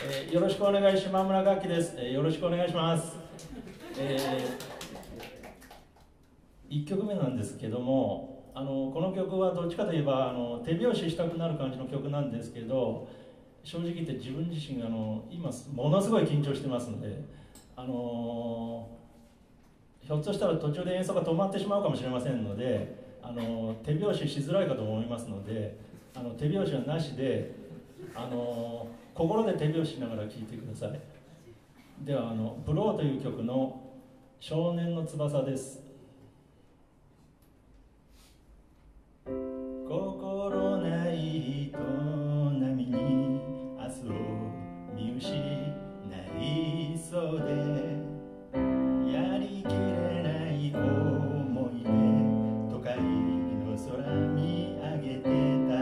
よろしくお願いします。島村楽器です。よろしくお願いします。1曲目なんですけども、この曲はどっちかといえば手拍子したくなる感じの曲なんですけど、正直言って自分自身が今ものすごい緊張してますので、ひょっとしたら途中で演奏が止まってしまうかもしれませんので、手拍子しづらいかと思いますので、手拍子はなしで心で手拍子しながら聴いてください。ではブローという曲の少年の翼です。心ない人波に明日を見失いそうで、やりきれない思いで都会の空見上げてた。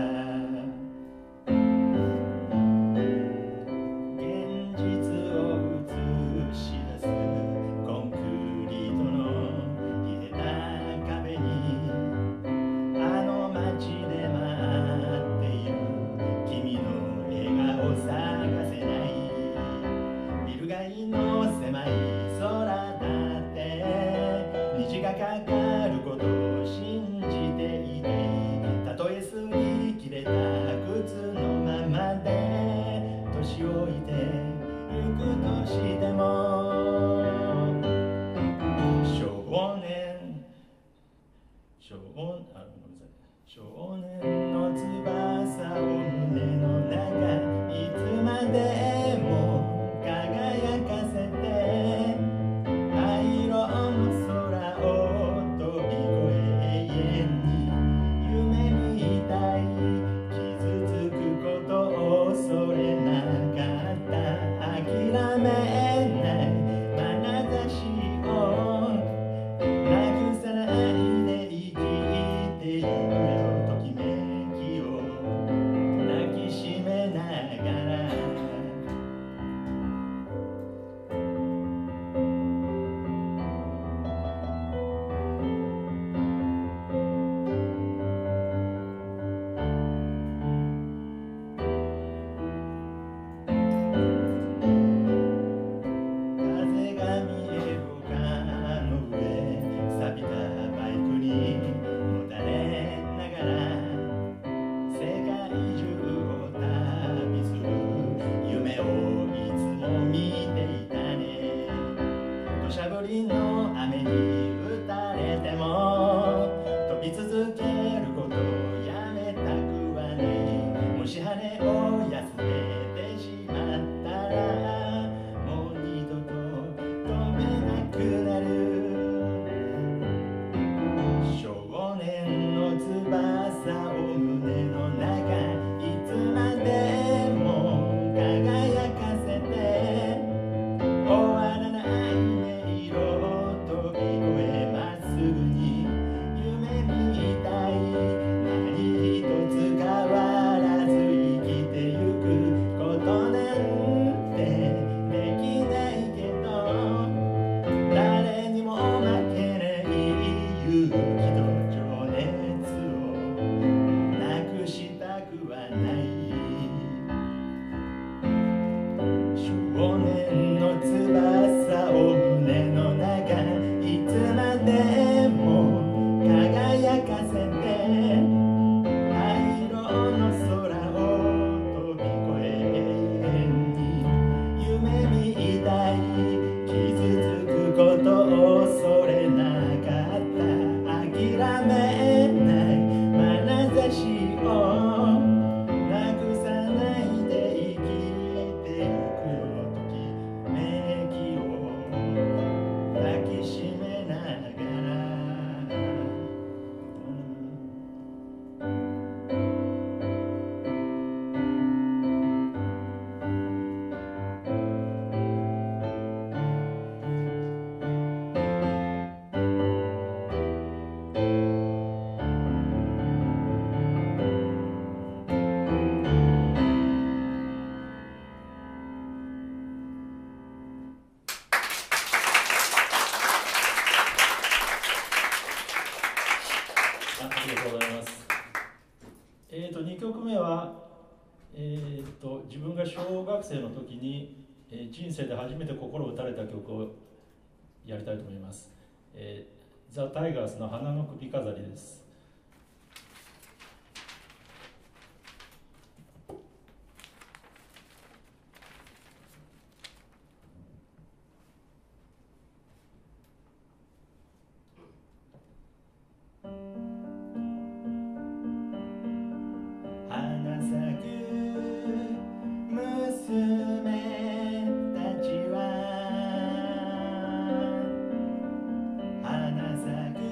現実を映し出すコンクリートの冷えた壁に、あの街で待っている君の笑顔探せない。ビル街の狭い空だって虹がかかることを信じていて、たとえ擦り切れた靴のままで年老いてゆくとしても、少年の翼を胸の中、いつまでも輝かせて、灰色の空を飛び越え永遠に夢みたい。傷つくことを恐れなかった、諦めない眼差しを慰さないで生きているよ、ときめきを抱きしめながら。風が見える丘の上、錆びたバイクにもたれながら世界中を旅する夢をいつも見ていたね。土砂降りの雨に打たれても飛び続けることをやめたくはない。もし羽を休めてしまったらもう二度と飛べなくなる。少年の翼を胸の中、いつまでも輝かせて、終わらない音色を飛び越えまっすぐに夢みたい。何一つ変わらず生きてゆく自分が小学生の時に、人生で初めて心を打たれた曲をやりたいと思います。ザ・タイガースの花の首飾りです。 花咲く娘たちは花咲く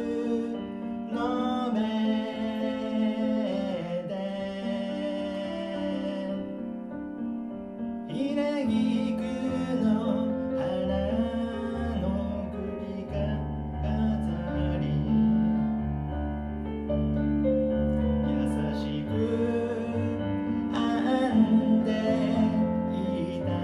の目でひらぎくの花の首飾り優しく編んでいた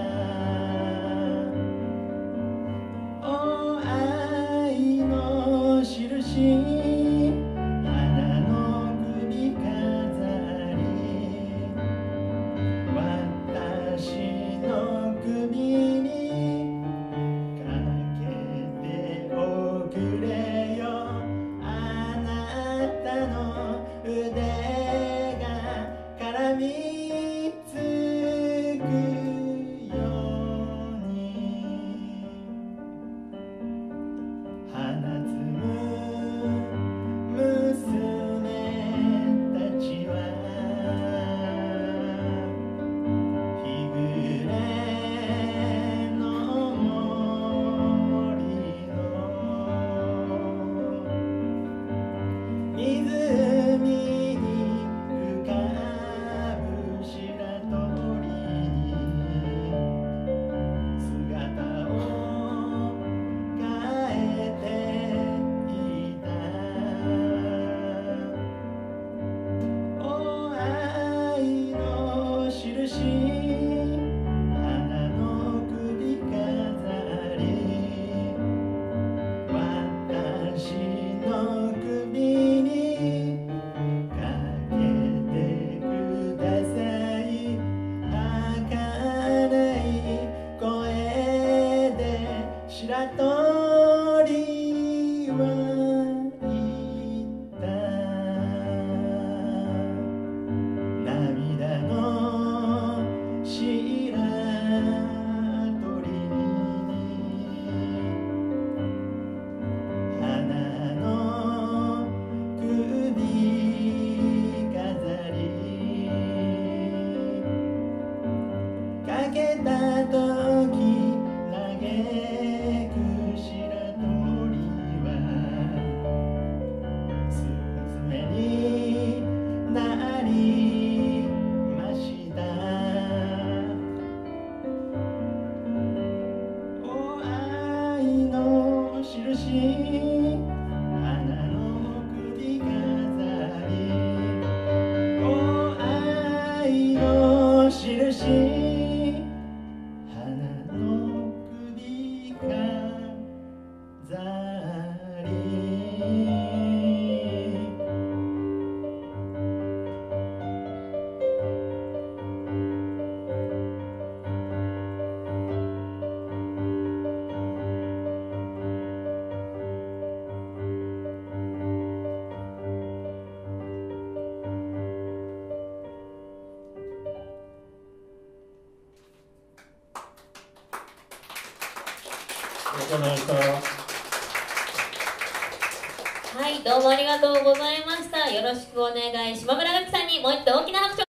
お愛の印花の首飾り私の首にかけておくれよあなたの腕が絡みつくように放つ娘たちは日暮れの森の湖に浮かぶ白鳥に姿を変えていたお愛の印花の首飾り私の首にかけてください儚い声で白鳥は言った涙の白鳥に花の首飾りかけた時嘆く白鳥はスズメになりましたお愛の印花の首飾りお愛の印花の首飾り行われた。 はい、どうもありがとうございました。よろしくお願いします。島村楽器さんにもう一度大きな拍手を